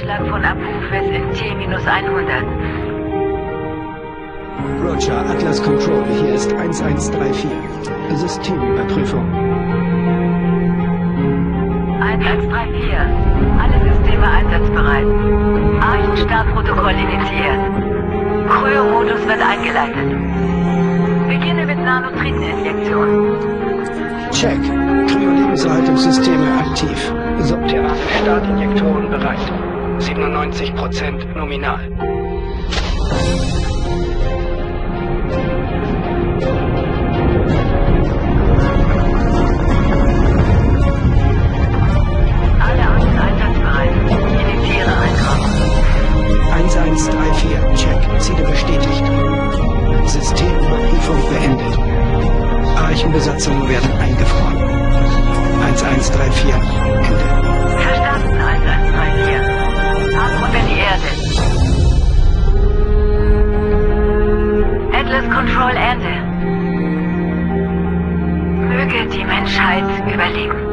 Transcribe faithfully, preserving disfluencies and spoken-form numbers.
Vorschlag von Apophis in T hundert. Roger, Atlas Control, hier ist eins eins drei vier. Systemüberprüfung. eins eins drei vier. Alle Systeme einsatzbereit. Archenstartprotokoll initiiert. Kryo-Modus wird eingeleitet. Beginne mit Nanotriteninjektion. Check. Kryo-Lebenserhaltungssysteme aktiv. Subthermale Startinjektoren bereit. siebenundneunzig Prozent nominal. Alle Akten einsatzbereit. Initiiere Eintragung. eins eins drei vier. Check. Ziele bestätigt. Systemüberprüfung beendet. Archenbesatzungen werden eingefroren. eins eins drei vier. Ende. Verstanden, eins eins drei vier. Abgrund in die Erde. Atlas Control Ende. Möge die Menschheit überleben.